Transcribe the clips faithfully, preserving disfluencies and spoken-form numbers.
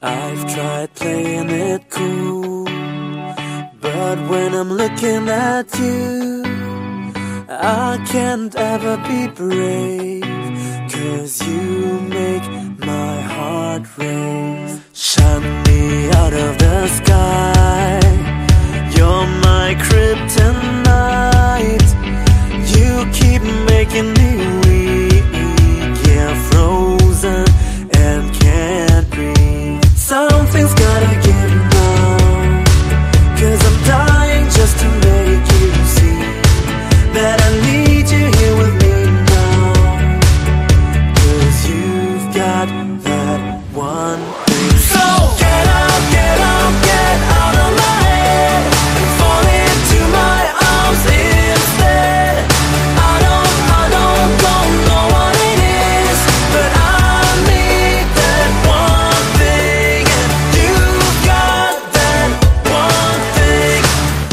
I've tried playing it cool, but when I'm looking at you, I can't ever be brave, 'cause you make my heart race. Shine me out of the sky, you're my kryptonite. You keep making me weak, yeah, frozen and can't breathe. Something's gotta give now, 'cause I'm dying just to make you see that I need you here with me now. 'Cause you've got that one thing. So get out, get out, get out of my head and fall into my arms instead. I don't, I don't, don't know what it is, but I need that one thing, and you've got that one thing.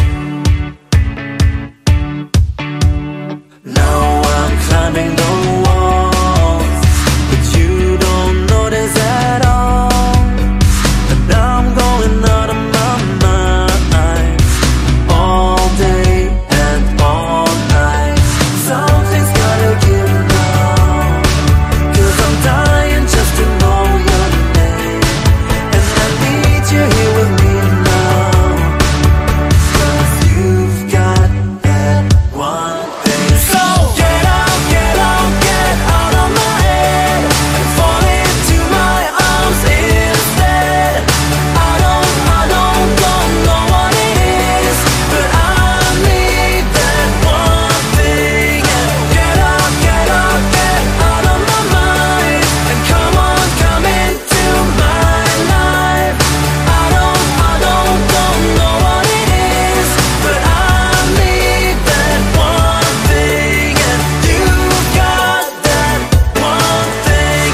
Now I'm climbing the walls, but you don't notice at all. And I'm going out of my mind all day and all night. Something's gotta give now, 'cause I'm dying just to know your name. And I need you here with me now, 'cause you've got that one thing. So get out, get out, get out of my head and fall into my arms instead. I don't, I don't, don't know what it is, but I need that one thing. And get out, get out, get out of my mind, and come on, come into my life. I don't, I don't, don't know what it is, but I need that one thing, and you've got that one thing.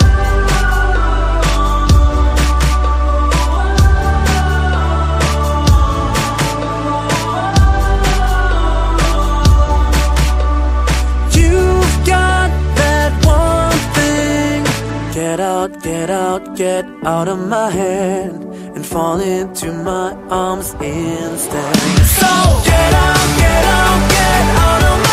You've got that one thing. Get out, get out, get out of my head and fall into my arms instead. So get out, get out, get out of my